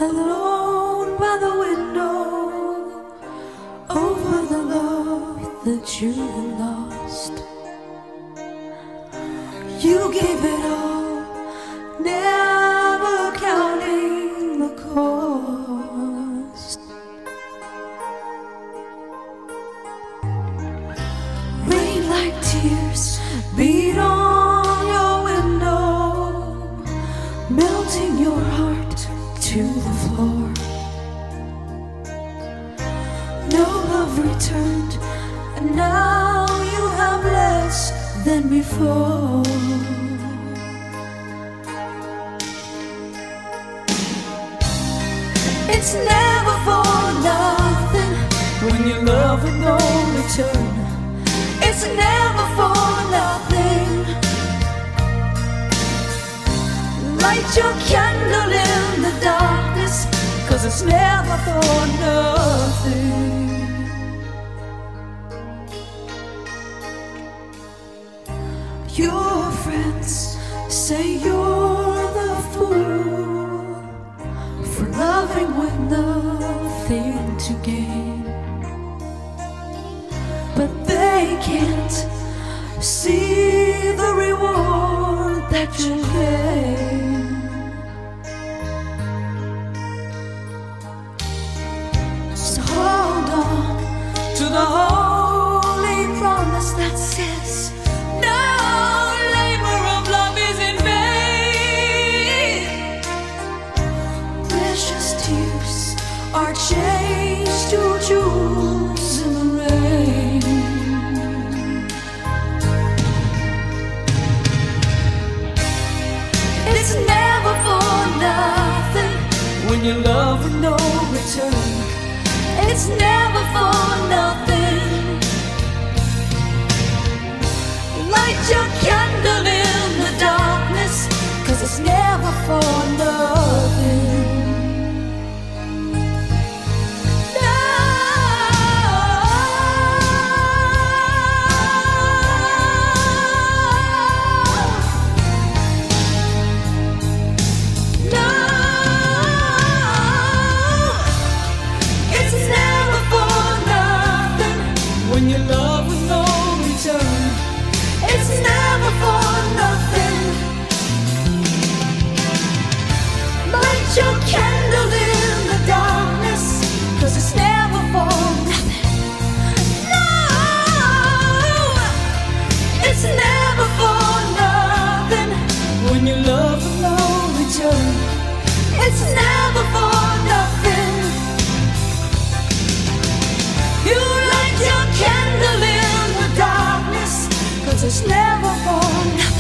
alone by the window, over the love that you lost. You gave it all, never counting the cost. Rain like tears beat on your window, melting your heart to the floor. No love returned, and now you have less than before. It's never for nothing when you love with no return. It's never for nothing. Light your candle in the darkness, 'cause it's never for nothing. Your friends say you're the fool for loving with nothing to gain, but they can't see the reward that you gain. So hold on to the holy promise that says no labor of love is in vain. Precious tears are changed to jewels in the rain. It's never for nothing when you love with no return. It's never for nothing. Light your candle in the darkness, 'cause it's never for nothing. When you love with no return, it's never for nothing. Light your candle in the darkness, 'cause it's never for nothing. No, it's never for nothing. When you love with no return, it's never for nothing. You light your candle in the darkness, 'cause it's never for nothing.